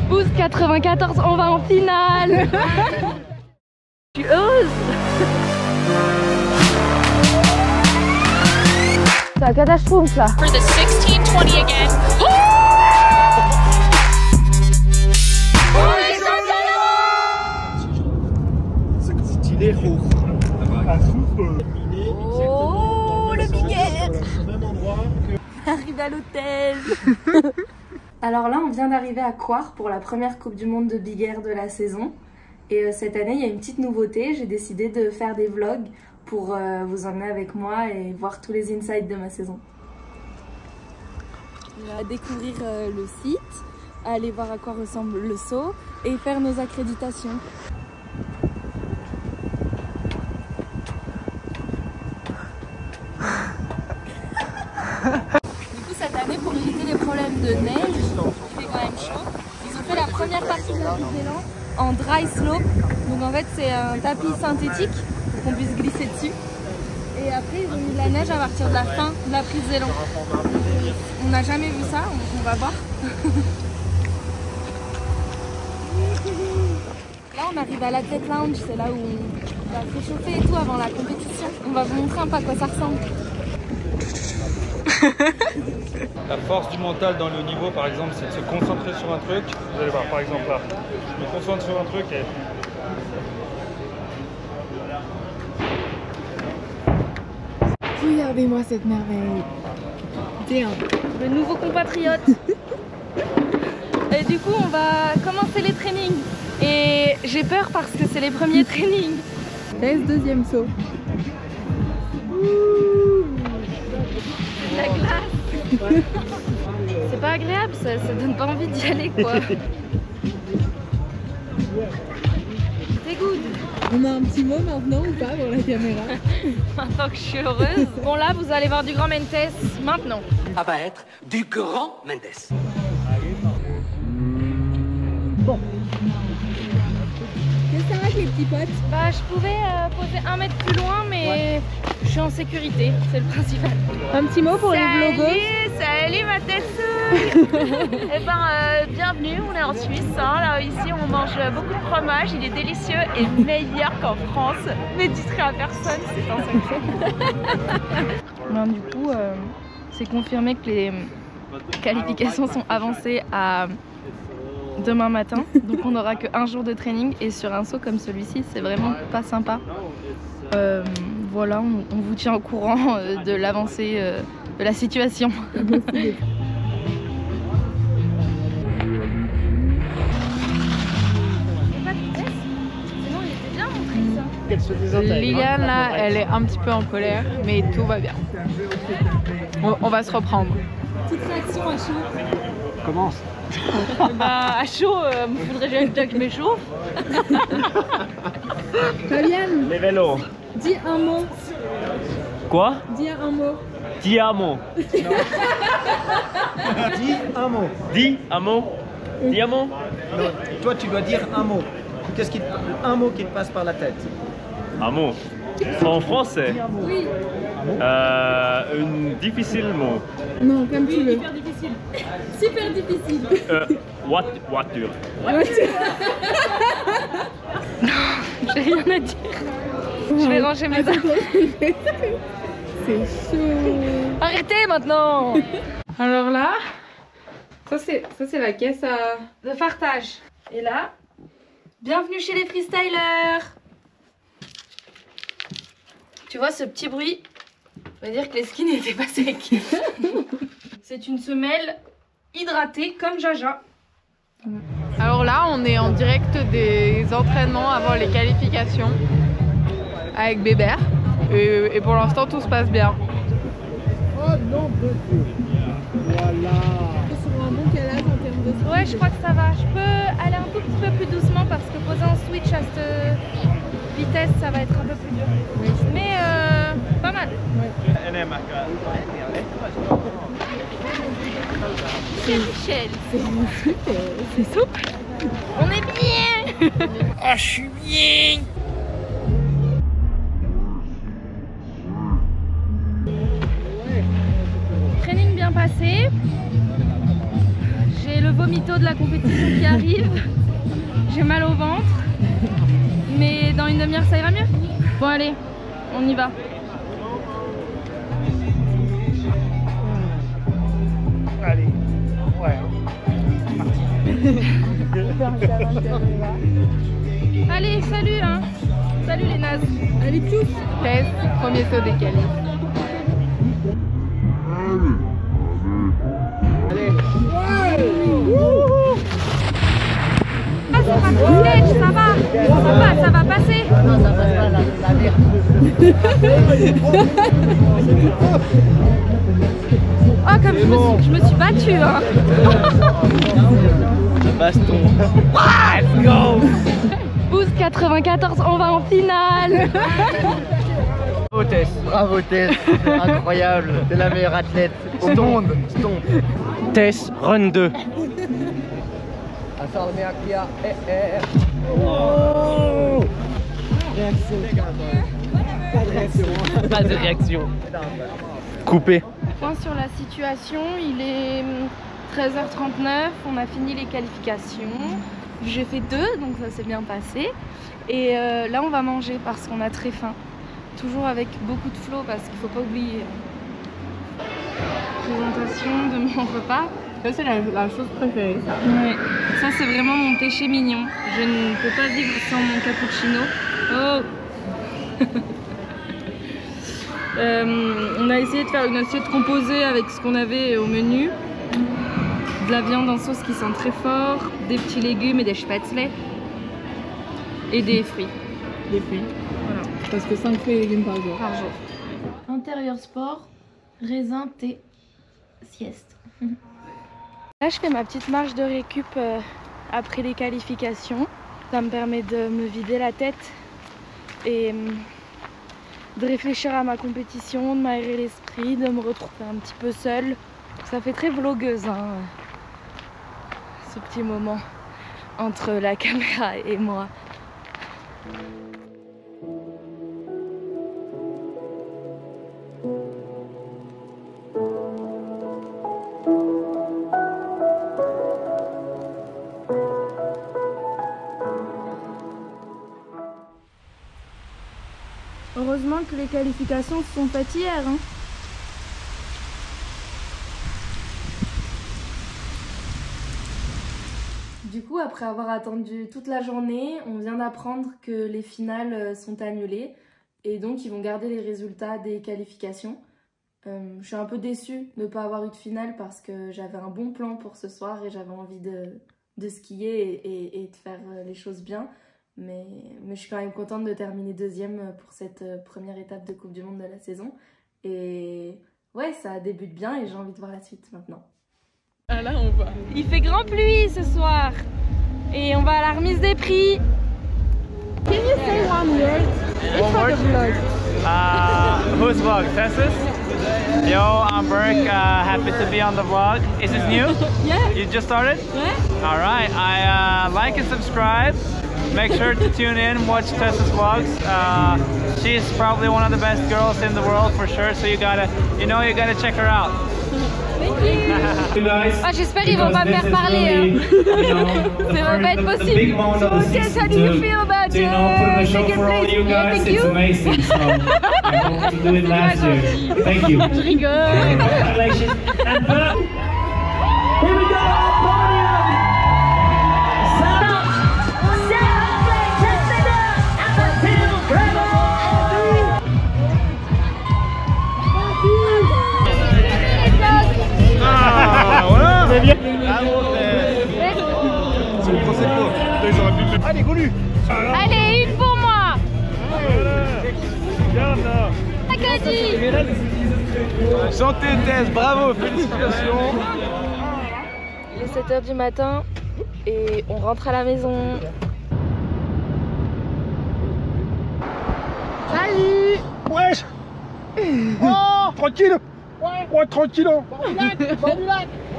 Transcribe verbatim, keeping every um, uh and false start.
Boost quatre-vingt-quatorze, on va en finale. Je suis heureuse. C'est la catastrophe là. For the sixteen twenty again. Stylé hoch. Oh, le Bigger. Arrive à l'hôtel. Alors là, on vient d'arriver à Coire pour la première Coupe du Monde de Big Air de la saison. Et euh, cette année, il y a une petite nouveauté. J'ai décidé de faire des vlogs pour euh, vous emmener avec moi et voir tous les insides de ma saison. On va découvrir euh, le site, aller voir à quoi ressemble le saut et faire nos accréditations. Du coup, cette année, pour éviter les problèmes de neige, il fait quand même chaud, ils ont fait la première partie de la Nouvelle-Zélande en dry slope. Donc en fait, c'est un tapis synthétique pour qu'on puisse glisser dessus. Et après, ils ont mis de la neige à partir de la fin de la prise d'élan. On n'a jamais vu ça, on, on va voir. Là, on arrive à l'Athlete Lounge, c'est là où on va s'échauffer et tout avant la compétition. On va vous montrer un peu à quoi ça ressemble. La force du mental dans le haut niveau, par exemple, c'est de se concentrer sur un truc. Vous allez voir, par exemple là, je me concentre sur un truc et... Regardez-moi cette merveille. Tiens. Le nouveau compatriote. Et du coup, on va commencer les trainings. Et j'ai peur parce que c'est les premiers trainings. Laisse deuxième saut. La glace. C'est pas agréable, ça, ça donne pas envie d'y aller quoi. C'est good. On a un petit mot maintenant ou pas pour la caméra? Maintenant que je suis heureuse. Bon là, vous allez voir du grand Mendes maintenant. Ça va être du grand Mendes. Bon. Qu'est-ce que ça va avec les petits potes? Bah je pouvais euh, poser un mètre plus loin mais ouais. Je suis en sécurité, c'est le principal. Un petit mot pour salut, les vlogos? Salut ma tête. Eh ben euh, bienvenue, on est en Suisse, hein. Là ici on mange beaucoup de fromage, il est délicieux et meilleur qu'en France. Mais dites rien à personne, c'est un secret. Non, du coup euh, c'est confirmé que les qualifications sont avancées à demain matin, donc on n'aura qu'un jour de training et sur un saut comme celui-ci c'est vraiment pas sympa. Euh, voilà, on, on vous tient au courant euh, de l'avancée euh, de la situation. Liliane là, elle est un petit peu en colère, mais tout va bien. On, on va se reprendre. Petite réaction à chaud. Commence. Bah à chaud, euh, il faudrait déjà que je m'échauffe. Fabienne, Les vélos. dis un mot. Quoi? Dis un mot. Dis un mot. Dis un mot. Dis un mot. Dis un mot. Non, toi tu dois dire un mot. Qu'est-ce qui te- un mot qui te passe par la tête? Un mot. En français. Oui. Euh, un difficile mot. Non, comme tu veux. Super difficile. Super difficile. Euh, what, voiture. J'ai rien à dire. Je vais ranger mes affaires. C'est chaud. Arrêtez maintenant. Alors là, ça c'est ça c'est la caisse à... De fartage. Et là, bienvenue chez les freestylers. Tu vois ce petit bruit? Ça veut dire que les skis n'étaient pas secs. C'est une semelle hydratée comme Jaja. Alors là, on est en direct des entraînements avant les qualifications avec Bébert. Et, et pour l'instant, tout se passe bien. Oh non, de Dieu. Voilà. Sur un bon calage en termes de speed. Ouais, je crois que ça va. Je peux aller un tout petit peu plus doucement parce que poser un switch à cette vitesse, ça va être un peu plus dur. Oui. Mais euh, pas mal. C'est Michel. C'est souple. On est bien. Ah, je suis bien. Training bien passé. J'ai le vomito de la compétition qui arrive. J'ai mal au ventre. Mais dans une demi-heure ça ira mieux. Bon allez, on y va. Allez, ouais. Allez, salut hein. Salut les nazes. Allez tous. Test, premier saut des qualifs. Ah, c'est pas trop stage, ça va. Ça va, ça va passer. Non, ça passe pas la, la merde. Oh, comme je me suis, je me suis battue hein. Baston. Let's go. Boost quatre-vingt-quatorze, on va en finale. Bravo Tess. Bravo Tess, incroyable, t'es la meilleure athlète au monde. Tess, run deux. Oh. Pas de réaction. Coupé. Point sur la situation, il est treize heures trente-neuf, on a fini les qualifications. J'ai fait deux, donc ça s'est bien passé. Et euh, là on va manger parce qu'on a très faim. Toujours avec beaucoup de flow parce qu'il ne faut pas oublier. Présentation de mon repas. Ça c'est la, la chose préférée ça. Ouais. Ça c'est vraiment mon péché mignon. Je ne peux pas vivre sans mon cappuccino. Oh. euh, On a essayé de faire une assiette composée avec ce qu'on avait au menu. De la viande en sauce qui sent très fort, des petits légumes et des spätzle. Et des fruits. Des fruits. Voilà. Parce que cinq fruits et légumes par jour. Par jour. Intérieur sport, raisin, thé, sieste. Là je fais ma petite marche de récup euh, après les qualifications. Ça me permet de me vider la tête et euh, de réfléchir à ma compétition, de m'aérer l'esprit, de me retrouver un petit peu seule. Ça fait très vlogueuse hein, ce petit moment entre la caméra et moi. Heureusement que les qualifications se sont faites hier. Hein. Du coup, après avoir attendu toute la journée, on vient d'apprendre que les finales sont annulées et donc ils vont garder les résultats des qualifications. Euh, je suis un peu déçue de ne pas avoir eu de finale parce que j'avais un bon plan pour ce soir et j'avais envie de, de skier et, et, et de faire les choses bien. Mais, mais je suis quand même contente de terminer deuxième pour cette première étape de Coupe du Monde de la saison. Et ouais, ça débute bien et j'ai envie de voir la suite maintenant. Ah là on va. Il fait grand pluie ce soir et on va à la remise des prix. Can you say one word? It's for the vlog. Uh, whose vlog? Tess's? Yo, I'm Burke. Uh, happy to be on the vlog. Is this new? Yeah. You just started? Yeah. All right. I uh, like and subscribe. Make sure to tune in, watch Tessa's vlogs. Uh, she's probably one of the best girls in the world for sure. So you gotta, you know, you gotta check her out. Ah, j'espère qu'ils vont pas me faire parler. Hein. Ça va pas être possible. So, Tess, how do you feel about uh, second place? Yeah, thank you. Amazing. So I hope to do it last year. Thank you. Je rigole. Congratulations. And uh, here we go. C'est le procédure. Ils auraient pu le faire. Allez, Golu. Allez, une pour moi. Regarde là. Acadie. Santé Tess, bravo, félicitations. Il est sept heures du matin et on rentre à la maison. Salut. Wesh. Oh, tranquille. Ouais, tranquille. Bon du lac. Bon du lac.